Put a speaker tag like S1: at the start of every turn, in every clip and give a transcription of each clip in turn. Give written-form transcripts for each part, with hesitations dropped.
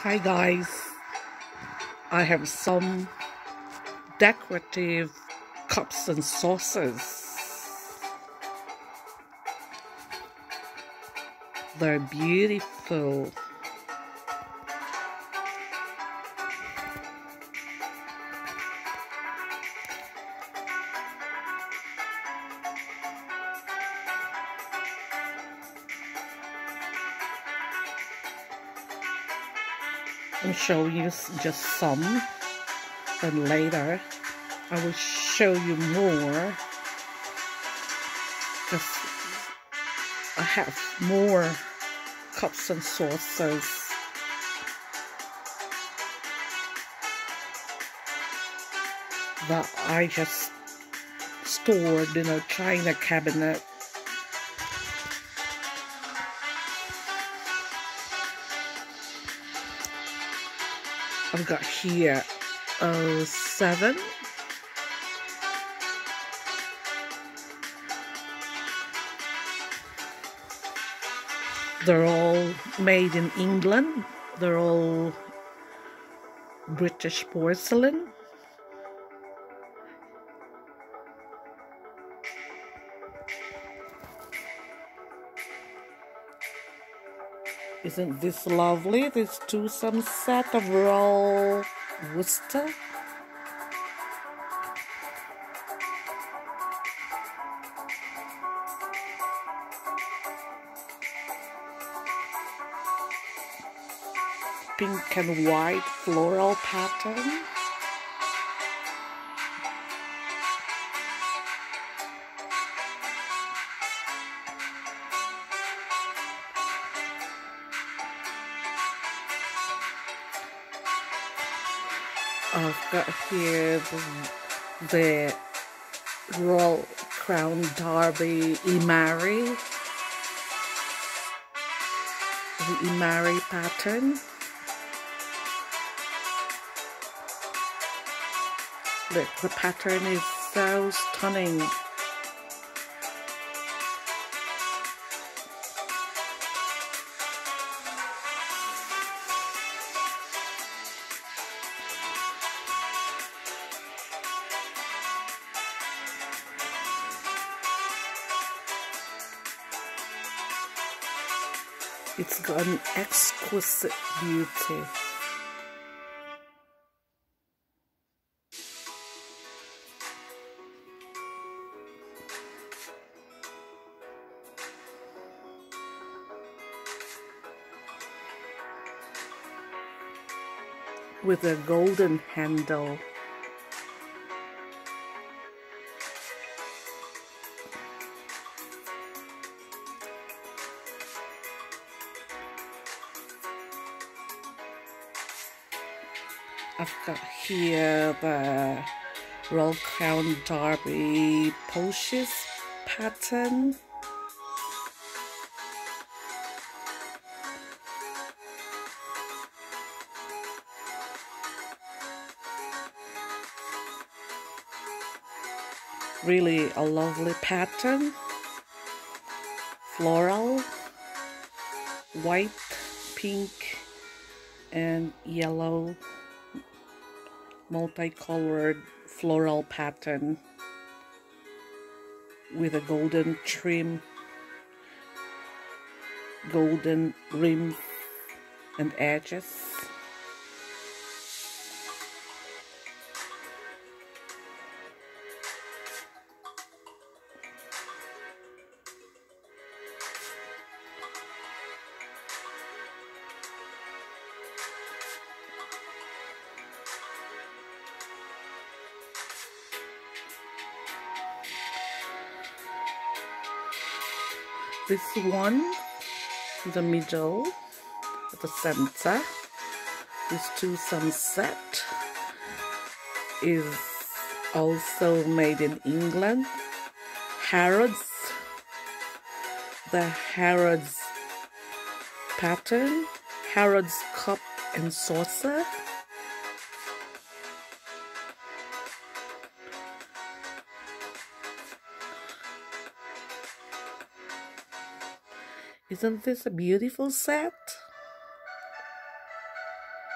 S1: Hi guys, I have some decorative cups and saucers. They're beautiful. I'll show you just some, then later I will show you more, because I have more cups and saucers. That I just stored in a china cabinet. I've got here 7. They're all made in England. They're all British porcelain. Isn't this lovely? This twosome set of raw Worcester. Pink and white floral pattern. I've got here the Royal Crown Derby Imari. The Imari pattern. Look, the pattern is so stunning. It's got an exquisite beauty. With a golden handle. I've got here the Royal Crown Derby Poches pattern. Really a lovely pattern. Floral, white, pink, and yellow. Multicolored floral pattern with a golden trim, golden rim and edges. This one in the middle, at the center, this twosome set is also made in England. Harrods, the Harrods pattern, Harrods cup and saucer. Isn't this a beautiful set?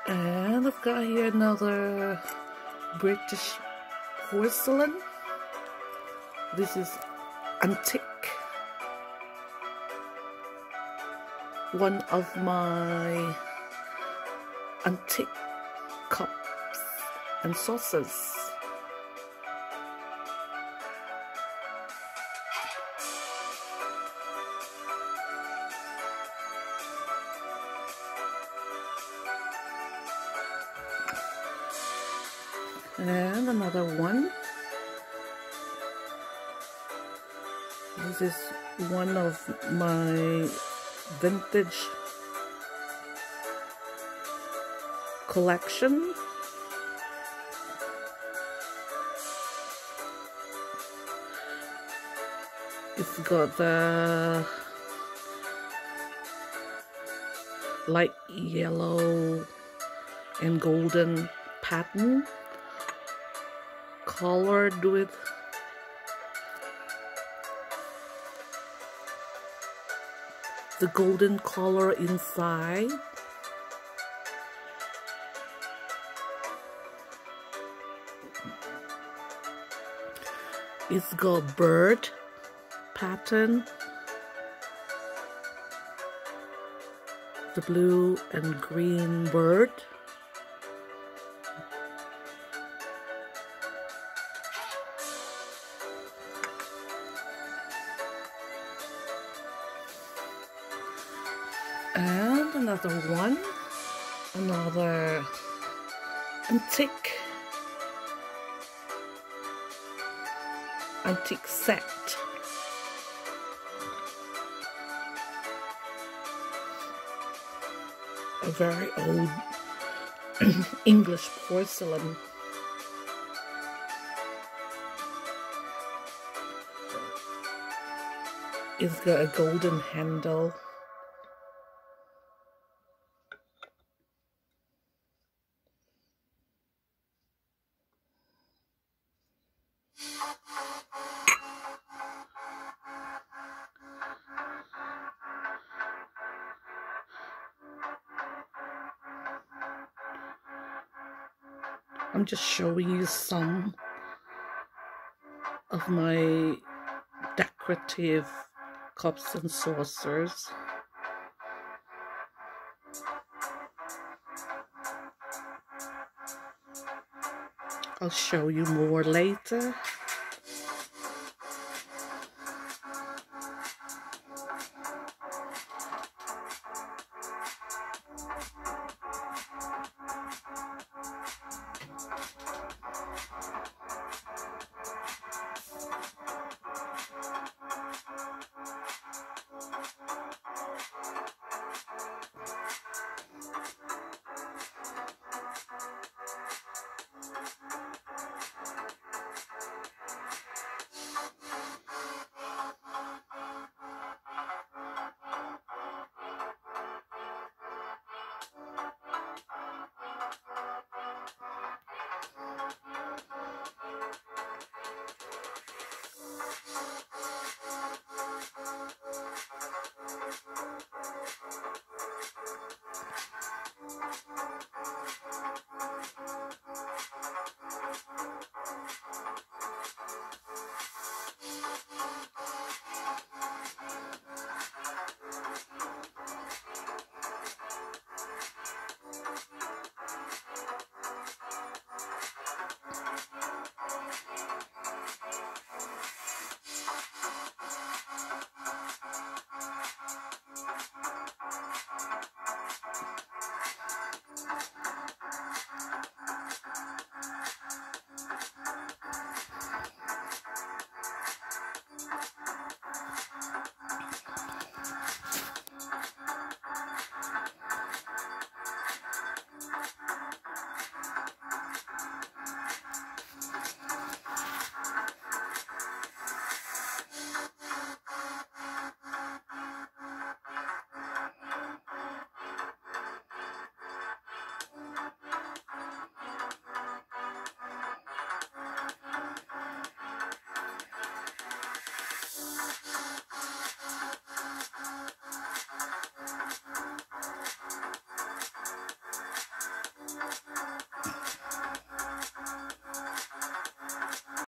S1: And I've got here another British porcelain. This is antique. One of my antique cups and saucers. And another one. This is one of my vintage collection. It's got the light yellow and golden pattern, colored with the golden color inside. It's got bird pattern, the blue and green bird. And another one, another antique set. A very old English porcelain. It's got a golden handle. I'm just showing you some of my decorative cups and saucers. I'll show you more later.